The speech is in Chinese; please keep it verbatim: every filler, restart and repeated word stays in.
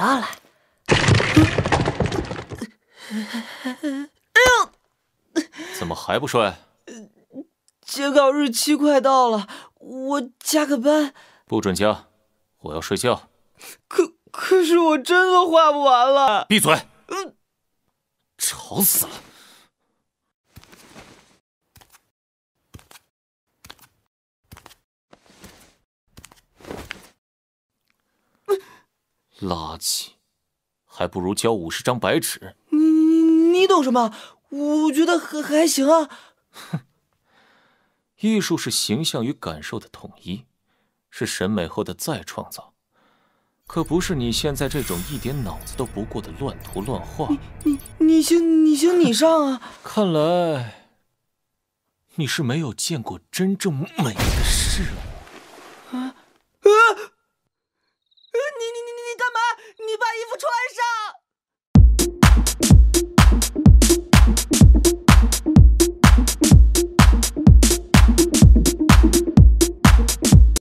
到了。 怎么还不睡？ 截稿日期快到了，我加个班。 不准加，我要睡觉。 可可是我真的画不完了。 闭嘴！嗯，吵死了。垃圾，还不如交五十张白纸。 你你懂什么？我觉得还还行啊。 哼，艺术是形象与感受的统一，是审美后的再创造，可不是你现在这种一点脑子都不过的乱涂乱画。 你你你行你行你上啊！ 看来你是没有见过真正美的事物。 啊！